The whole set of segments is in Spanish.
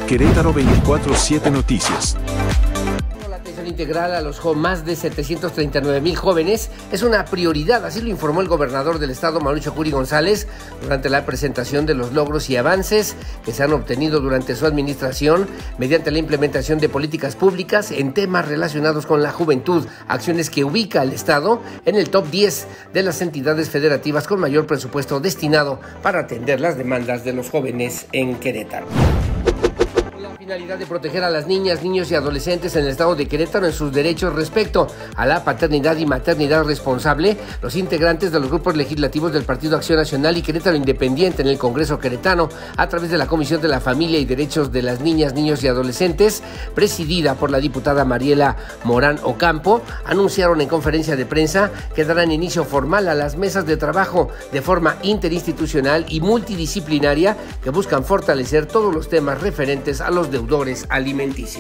Querétaro 24/7 Noticias. La atención integral a los más de 739,000 jóvenes es una prioridad, así lo informó el gobernador del estado, Mauricio Curi González, durante la presentación de los logros y avances que se han obtenido durante su administración mediante la implementación de políticas públicas en temas relacionados con la juventud, acciones que ubica al estado en el top 10 de las entidades federativas con mayor presupuesto destinado para atender las demandas de los jóvenes en Querétaro. Finalidad de proteger a las niñas, niños y adolescentes en el estado de Querétaro en sus derechos respecto a la paternidad y maternidad responsable, los integrantes de los grupos legislativos del Partido Acción Nacional y Querétaro Independiente en el Congreso queretano, a través de la Comisión de la Familia y Derechos de las Niñas, Niños y Adolescentes, presidida por la diputada Mariela Morán Ocampo, anunciaron en conferencia de prensa que darán inicio formal a las mesas de trabajo de forma interinstitucional y multidisciplinaria que buscan fortalecer todos los temas referentes a los deudores alimenticios.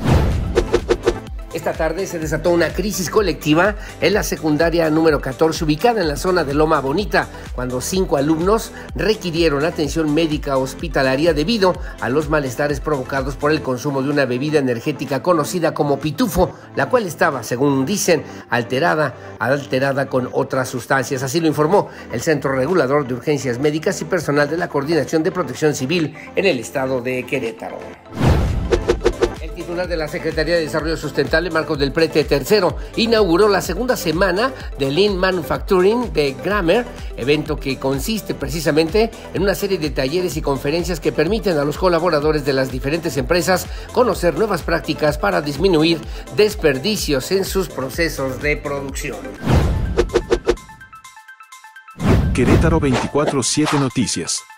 Esta tarde se desató una crisis colectiva en la secundaria número 14, ubicada en la zona de Loma Bonita, cuando 5 alumnos requirieron atención médica hospitalaria debido a los malestares provocados por el consumo de una bebida energética conocida como pitufo, la cual estaba, según dicen, alterada con otras sustancias. Así lo informó el Centro Regulador de Urgencias Médicas y personal de la Coordinación de Protección Civil en el estado de Querétaro. El titular de la Secretaría de Desarrollo Sustentable, Marcos del Prete III, inauguró la segunda semana de Lean Manufacturing de Grammer, evento que consiste precisamente en una serie de talleres y conferencias que permiten a los colaboradores de las diferentes empresas conocer nuevas prácticas para disminuir desperdicios en sus procesos de producción. Querétaro 24/7 Noticias.